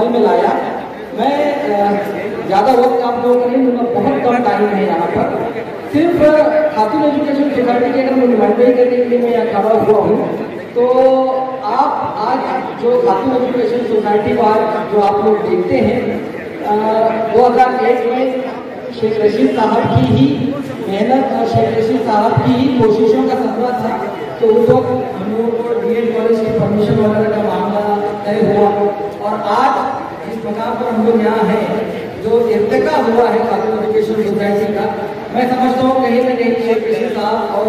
में लाया। मैं ज़्यादा वक्त आप लोगों का नहीं दूंगा, बहुत कम टाइम है यहाँ पर। सिर्फ खातून एजुकेशन सोसाइटी के अगर मैं नुमाइंदगी करने के लिए मैं यहाँ खड़ा हुआ हूँ, तो आप आज जो खातून एजुकेशन सोसाइटी को आज जो आप लोग देखते हैं, 2001 में शेख रशीद साहब की ही मेहनत और शेख रशीद साहब की ही कोशिशों का सफर था। तो उस वक्त हम लोगों को डीएड कॉलेज की परमिशन वगैरह का मामला तय हुआ, और आज जिस प्रकार पर हम लोग यहाँ हैं, जो इर्तिका हुआ है खातून एजुकेशन सोसाइटी का, मैं समझता हूँ कहीं ना कहीं शेख रशीद साहब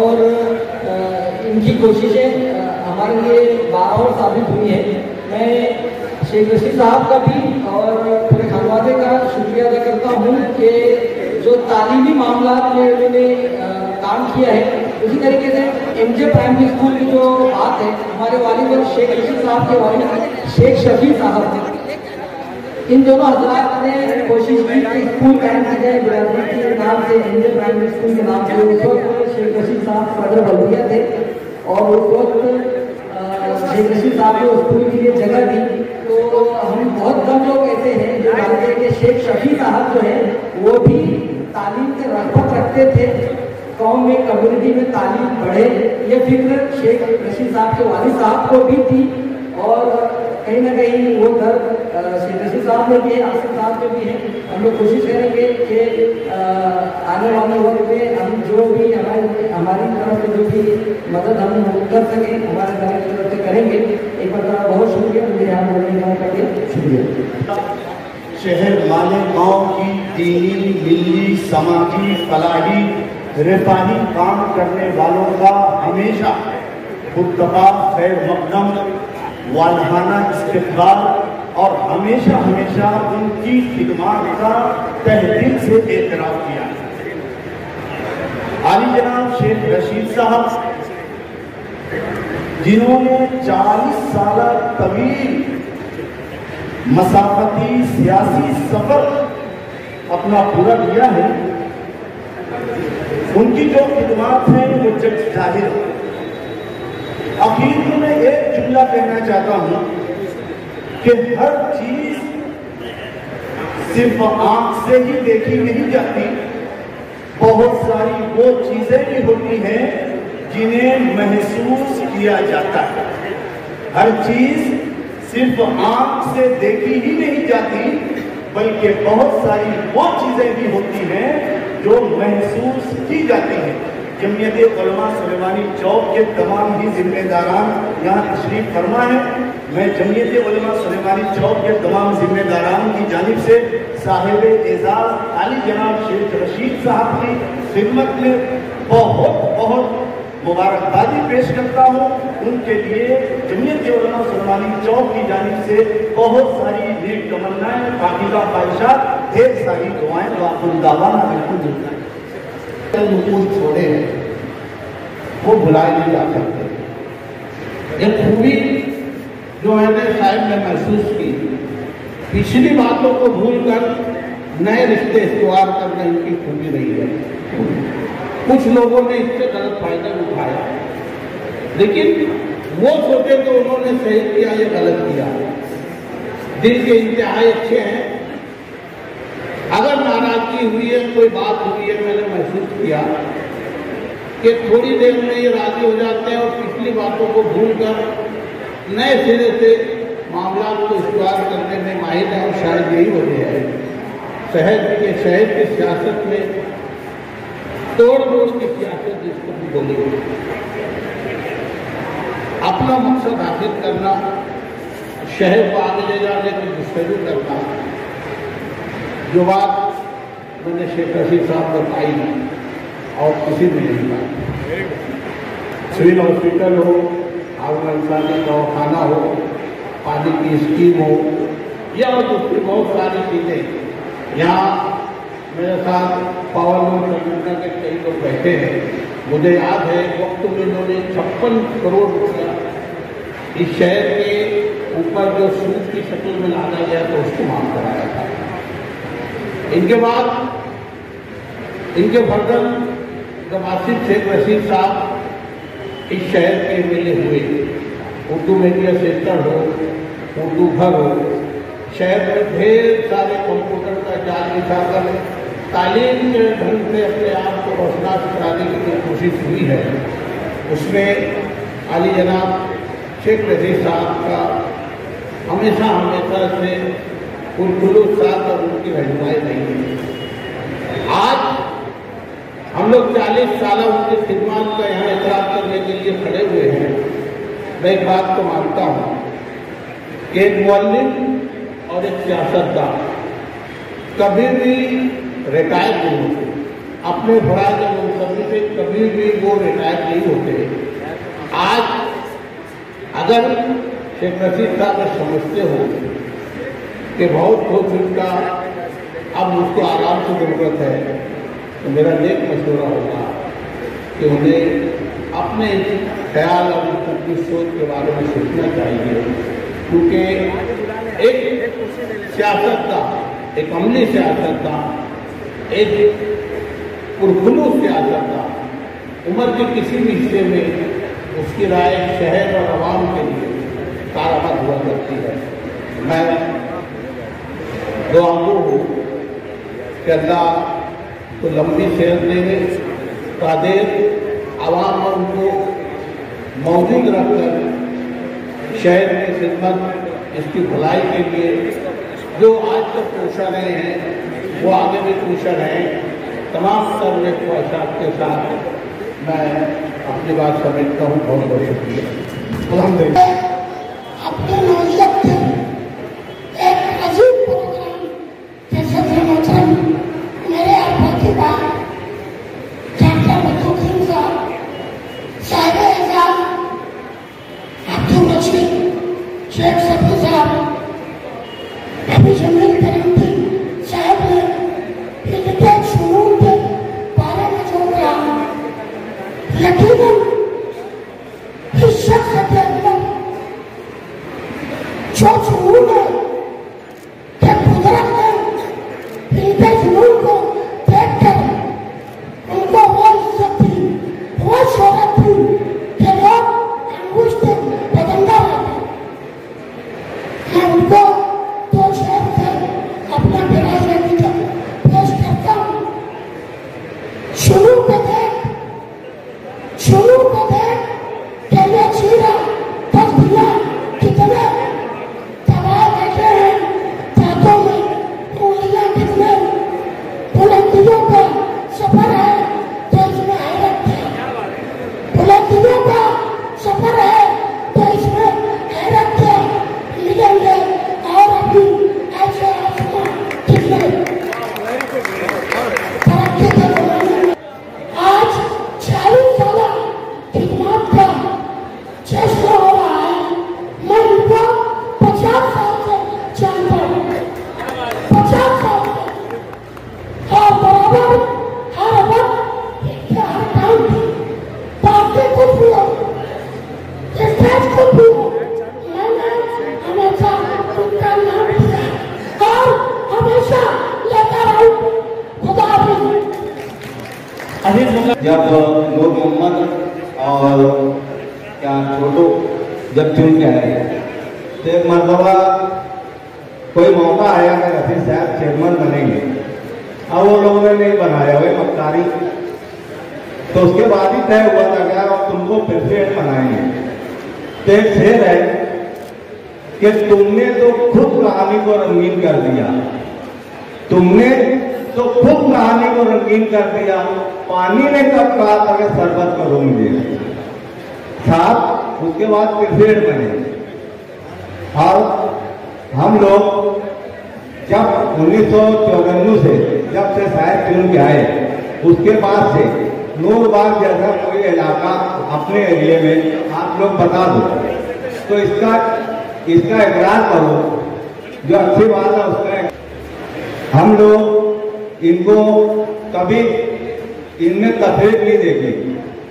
और इनकी कोशिशें हमारे लिए बार साबित हुई है। मैं शेख रशीद साहब का भी और पूरे खानवादे का शुक्रिया अदा करता हूँ कि जो तालीमी मामला में उन्होंने काम किया है। उसी तरीके से एमजे प्राइमरी स्कूल की जो बात है, हमारे वालिद और शेख रशीद साहब के वालिद शेख शफी साहब, इन दोनों हजरात ने कोशिश की कि स्कूल कायम की जाए बिरादरी के नाम से, एमजे प्राइमरी स्कूल के नाम से। उस वक्त शेख रशीद साहब सदर बल्दिया थे और उस वक्त शेख रशीद साहब ने उस स्कूल के लिए जगह दी। तो हम बहुत कम लोग ऐसे हैं जो जानते हैं कि शेख शफी साहब जो है वो भी तालीम से रग़बत रखते थे, कौम में कम्युनिटी में तालीम बढ़े, ये फिक्र शेख रशीद साहब के वालिद साहब को भी थी। और कहीं ना कहीं वो दर्द शेख रशीद साहब में भी है, आसिफ साहब में भी है। हम लोग कोशिश करेंगे कि आने वाले वक्त में हम जो भी हमारी तरफ से जो भी मदद हम कर सकें हमारे तरफ से करेंगे। एक बार बहुत शुक्रिया, मुझे यहाँ बोलने का मौका दिया, शुक्रिया। शहर मालेगांव की दीनी, मिली, समाजी, फलाही, रिफाही काम करने वालों का हमेशा खुतबा खैर मकदम, वालहाना इस्तिक़बाल और हमेशा हमेशा उनकी खिदमत का तहदिल से एतराफ़ किया। आली जनाब शेख रशीद साहब, जिन्होंने 40 साल तवील मसाफती सियासी सफर अपना पूरा किया है, उनकी जो खिदमत है वो जग जाहिर है। आखिर में मैं एक जुमला कहना चाहता हूं कि हर चीज सिर्फ आंख से ही देखी नहीं जाती, बहुत सारी वो चीजें भी होती हैं जिन्हें महसूस किया जाता है। हर चीज सिर्फ आंख से देखी ही नहीं जाती, बल्कि बहुत सारी वो चीजें भी होती हैं जो महसूस की जाती हैं। जमीयत उलमा सुलेमानी चौक के तमाम ही जिम्मेदारान यहाँ तशरीफ फरमा है। मैं जमीयत उलमा सुलेमानी चौक के तमाम जिम्मेदारान की जानिब से साहिब एजाज आली जनाब शेख रशीद साहब की खिदमत में बहुत बहुत मुबारकबादी पेश करता हूँ। उनके लिए जमीयत उलमा सुलेमानी चौक की जानिब से बहुत सारी नेक तमन्नाएं, पाकीज़ा ख्वाहिशात, ढेर सारी दुआएं वाकुलदावाना बिल्कुल नकूल छोड़े हैं वो भुलाए नहीं जा सकते। एक खूबी जो मैंने साहिब ने महसूस की, पिछली बातों को भूलकर नए रिश्ते इस्तेमाल करना इनकी खूबी रही है। कुछ लोगों ने इससे गलत फायदा उठाया, लेकिन वो सोचे तो उन्होंने सही किया या गलत किया। दिल के इंतहाई अच्छे हैं। अगर नाराजगी हुई है, कोई बात हुई है, मैंने महसूस किया कि थोड़ी देर में ये राजी हो जाते हैं और पिछली बातों को भूलकर नए सिरे से मामला को इस्तेमाल करने में माहिर है। और शायद यही वजह है शहर की सियासत में तोड़ मोड़ की सियासत जिसको भी बोली, अपना मकसद हासिल करना, शहर को आगे ले जाने की गुफ्तगू करना। जो बात मैंने शेख रशीद साहब को पाई और किसी ने नहीं पाई, सिविल हॉस्पिटल हो, आंगनबाड़ी दवाखाना हो, पानी की स्कीम हो या दूसरी बहुत सारी चीज़ें। यहाँ मेरे साथ पावर लूम संगठन के कई लोग बैठे हैं। मुझे याद है वक्त में उन्होंने 56 करोड़ रुपया इस शहर के ऊपर जो सूद की शक्ल में लाया गया तो उसको माफ कराया था। इनके बाद इनके फर्जन जब आसिफ शेख रशीद साहब इस शहर के एमएलए हुए, उर्दू मीडिया सेंटर हो, उर्दू घर हो, शहर में ढेर सारे कंप्यूटर का जाल बिछाकर तालीम के ढंग से अपने आप को रोशनास कराने की जो कोशिश हुई है, उसमें अली जनाब शेख रशीद साहब का हमेशा से पुरखुलूस साथ और उनकी रहनुमाई नहीं है। आज हम लोग 40 साल उनकी खिदमत का यहाँ एतराफ़ करने के लिए खड़े हुए हैं। मैं एक बात को मानता हूँ कि एक मुअल्लिम और एक सियासतदान कभी भी रिटायर नहीं होते, अपने फराज मुंतज़िम से कभी भी वो रिटायर नहीं होते। आज अगर शेख रशीद साहब समझते हो कि बहुत हो चुका, अब उसको आराम की ज़रूरत है, तो मेरा नेक मशवरा होगा कि उन्हें अपने ख्याल और अपनी सोच के बारे में सोचना चाहिए। क्योंकि एक सियासतदान, एक अमली सियासतदान, एक पुरखुलूस सियासतदान उम्र के किसी भी हिस्से में उसकी राय शहर और आवाम के लिए कारगर हुआ करती है। मैं दुआ हूँ कि अल्लाह तो लंबी सेहत देने, कादिर आवाम और उनको मौजूद रखकर शहर की खिदमत, इसकी भलाई के लिए जो आज तक कोशा रहे हैं वो आगे भी कोशा रहें। तमाम सर्व ख्वाहिशात के साथ मैं अपनी बात समेटता हूँ। बहुत बहुत शुक्रिया। अल्हम्दुलिल्लाह। अपने नौजवान एक अजीब प्रोग्राम जैसे प्रमोशन मेरे आपा के बाद डॉक्टर बदरुद्दीन साहब, साहिब एजाज अब्दुल रशीद, शेख सफी साहब, अभी जमील करमती साहब ने इनके शुरू के बारे में जो कहा, यकीनन इस शख्स के अंदर जो जुनून है कि कुदरत ने इनके जुनून को देखकर उनको वो इज्जत दी, वो शोहरत दी कि लोग अंगुष्ठ बदंगा रहते। मैं उनको दो शेर से अपना विरासत पेश करता हूँ। शुरू को देख कि ये चीरा दस दिया कितने दबाए बैठे हैं, दांतों में उंगलियां कितने, बुलंदियों का सफर है तो इसमें हैरत है, बुलंदियों का सफर है तो इसमें हैरत है, मिलेंगे और अभी ऐसे आसमान कितने तरक्की के जमाने में आज 40 साल खिदमत का जश्न हो रहा है। मैं उनको 50 साल से जानता हूँ, 50 साल से, और बराबर हर वक्त इनके हर काम की पार्टी कुछ भी हो, स्टेज कुछ भी हो, मैंने हमेशा उनका नाम लिया और हमेशा लेकर आऊँ। खुदा हाफिज़। जब नूर मोहम्मद और क्या छोटू जब चुन के आए तो एक मरतबा कोई मौका आया कि रफीक साहब चेयरमैन बनेंगे, अब वो लोगों ने नहीं बनाया हुए मक्कारी, तो उसके बाद ही तय हुआ था क्या अब तुमको प्रेसिडेंट बनाएंगे। तो एक शेर है कि तुमने तो खुद कहानी को रंगीन कर दिया, तुमने तो खुद कहानी को रंगीन कर दिया, पानी ने कब कहा था कि शरबत करो मुझे साहब। उसके बाद प्रेसिडेंट बने और हम लोग जब 1994 से जब से साहब चुन के आए, उसके बाद से नूरबाग जैसा कोई इलाका अपने एरिए में आप लोग बता दो तो इसका इकरार करो, जो अच्छी बात है उसका। हम लोग इनको कभी इनमें तकलीफ नहीं देखी,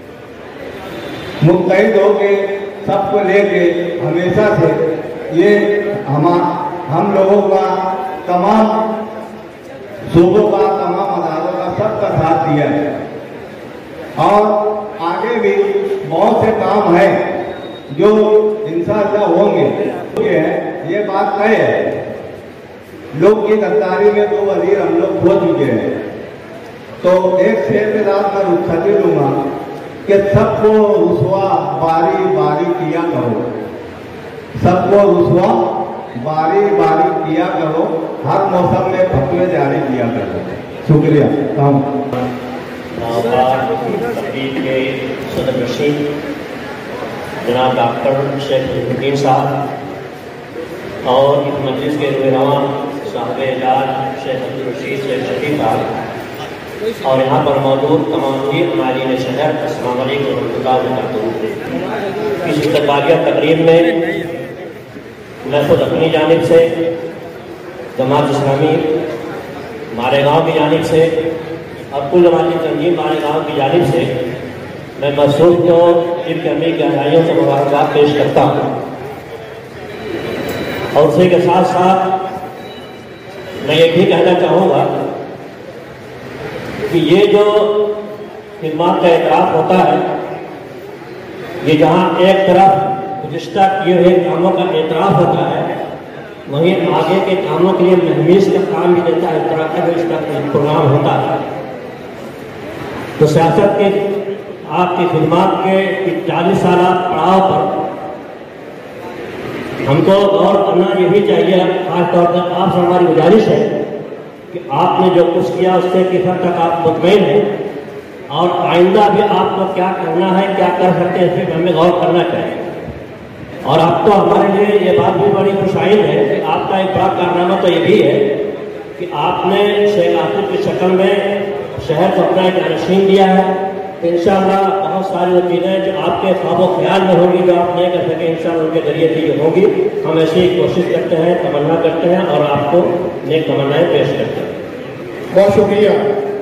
मुस्तैद होके सबको लेके हमेशा से ये हम लोगों का तमाम सूबों का, तमाम अदारों का सबका साथ दिया है और आगे भी बहुत से काम है जो इंशाअल्लाह होंगे। ये बात तय है लोग की गद्दारी में 2 वजीर हम लोग खो चुके हैं। तो एक शेर के साथ मैं रुखसती लूंगा कि सबको रुसवा बारी बारी किया करो, सबको रुसवा बारी बारी किया करो, हर मौसम में फतवे जारी किया करो। शुक्रिया। तकरीब के सदर रशीद जनाब डॉक्टर शेख नजरुद्दीन साहब और इस मजलिस के रुहनुमा साहब एजाज शेख अब्दुल रशीद शेख शफी साहब और यहाँ पर मौजूद तमाम नाज़रीन शहर, अस्सलाम वालेकुम रहमतुल्लाहि व बरकातहू। इस इस्तक़बालिया तकरीब में मैं खुद अपनी जानिब से, जमात इस्लामी मारेगांव की जानिब से और कुल जमाती तंजीम मारेगांव की जानिब से मैं मसूद को इनके अमीर गहराइयों से मुबारकबाद पेश करता हूँ। और उसी के साथ साथ मैं ये भी कहना चाहूँगा कि ये जो खिदमत का एतराफ़ होता है, ये जहाँ एक तरफ गुज़िश्ता किए हुए कामों का एतराफ़ होता है, वहीं आगे के कामों के लिए महमीज़ का काम भी देता है। इस तरह का जो इसका प्रोग्राम होता है तो सियासत के आपकी खिदमत के 40 साल पड़ाव पर हमको गौर करना यही चाहिए। खासतौर पर आपसे हमारी गुजारिश है कि आपने जो कुछ किया उससे किस हद तक आप मुतमईन हैं और आइंदा भी आपको क्या करना है, क्या कर सकते हैं, इस पर हमें गौर करना चाहिए। और अब तो हमारे लिए ये बात भी बड़ी खुशाइन है कि आपका एक बड़ा कारनामा तो ये भी है कि आपने शेख आसिफ की शक्ल में शहर को अपना एक जानशीन दिया है। इंशाअल्लाह बहुत सारी वो चीज़ें जो आपके ख्वाब ख्याल में होंगी, जो आप नहीं कर सके, इंशाअल्लाह उनके जरिए से ये होगी। हम ऐसी कोशिश करते हैं, तमन्ना करते हैं और आपको नेक तमन्नाएँ पेश करते हैं। बहुत शुक्रिया।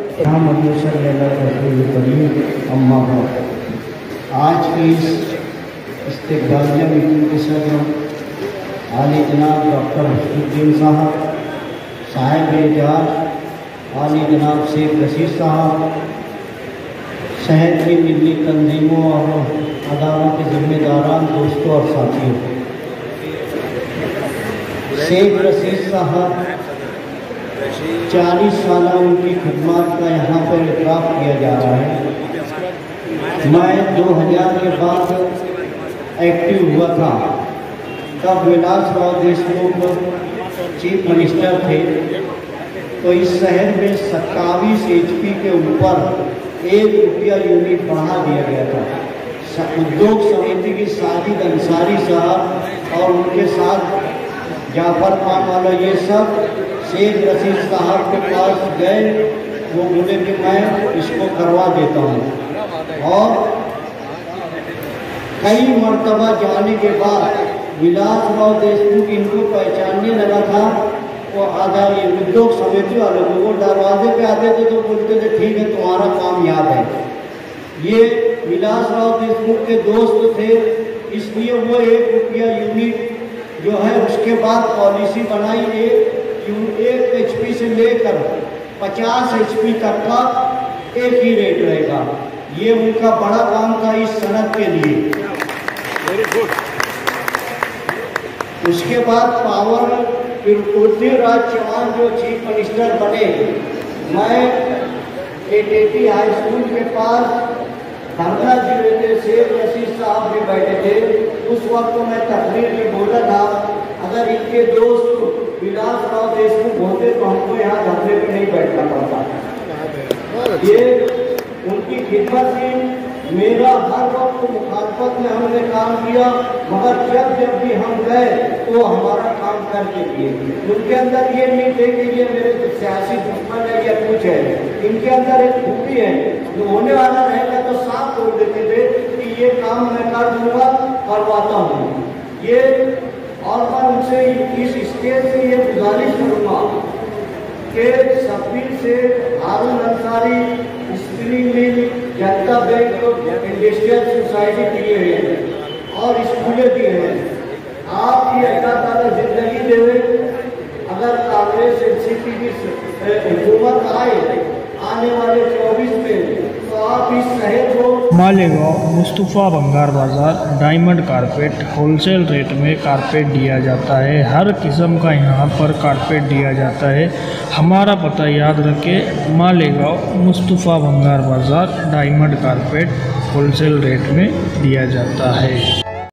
अम्मा आज की इस्तक़बालिया मीटिंग के सदर आली जनाब डॉक्टर नजरुद्दीन साहब, साहिब एजाज आली जनाब शेख रशीद साहब, शहर की मिली तंजीमों और अदारों के जिम्मेदारान, दोस्तों और साथियों, शेख रशीद साहब 40 साल उनकी खिदमत का यहाँ पर इतराफ़ किया जा रहा है। मैं 2000 के बाद एक्टिव हुआ था, तब विलासराव देशमुख चीफ मिनिस्टर थे, तो इस शहर में 27 HP के ऊपर ₹1 यूनिट बढ़ा दिया गया था। उद्योग समिति की साजिद अंसारी साहब और उनके साथ जाफर खान वाला ये सब शेख रशीद साहब के पास गए, वो बोले कि मैं इसको करवा देता हूँ। और कई मरतबा जाने के बाद विलासराव देशमुख इनको पहचानने लगा था। वो आधा ये उद्योग समिति वाले वो दरवाजे पे आते थे तो बोलते थे ठीक है तुम्हारा काम याद है। ये विलासराव देशमुख के दोस्त थे, इसलिए वो ₹1 यूनिट जो है उसके बाद पॉलिसी बनाई, 1 HP से लेकर 50 HP तक का एक ही रेट रहेगा। ये उनका बड़ा काम था इस सनद के लिए। उसके बाद पावर फिर पृथ्वीराज चौहान जो चीफ मिनिस्टर बने, मैं ATT हाई स्कूल के पास धरना दिए थे, शेख रशीद साहब भी बैठे थे। उस वक्त तो मैं तकरीर में बोला था अगर इनके दोस्त विलासराव देशमुख होते तो हमको यहाँ धरने पे नहीं बैठना पड़ता। ये उनकी खिदमत थी। मेरा हर वक्त मुखालफत में हमने काम किया, मगर जब भी हम गए तो हमारा काम करके किए। उनके अंदर ये नहीं थे कि ये मेरे सियासी दुश्मन है या कुछ है। इनके अंदर एक खूबी है, जो होने वाला रहेगा तो साफ बोल देते थे कि ये काम मैं कर दूंगा, करवाता हूँ ये। और मैं उनसे इस स्टेज से ये गुजारिश करूँगा कि सफीर से हारून अंसारी, स्पिनिंग मिल, जनता बैंक, इंडस्ट्रियल सोसाइटी दिए हैं और स्कूलें दिए हैं। आपकी अल्लाह ताला जिंदगी देवे। अगर कांग्रेस NCP की हुकूमत आए आने वाले 24 में, तो आप इस शहर को मालेगांव मुस्तफ़ा भंगार बाज़ार डायमंड कारपेट होलसेल रेट में कारपेट दिया जाता है। हर किस्म का यहाँ पर कारपेट दिया जाता है। हमारा पता याद रखें, मालेगांव मुस्तफ़ा भंगार बाज़ार डायमंड कारपेट होलसेल रेट में दिया जाता है।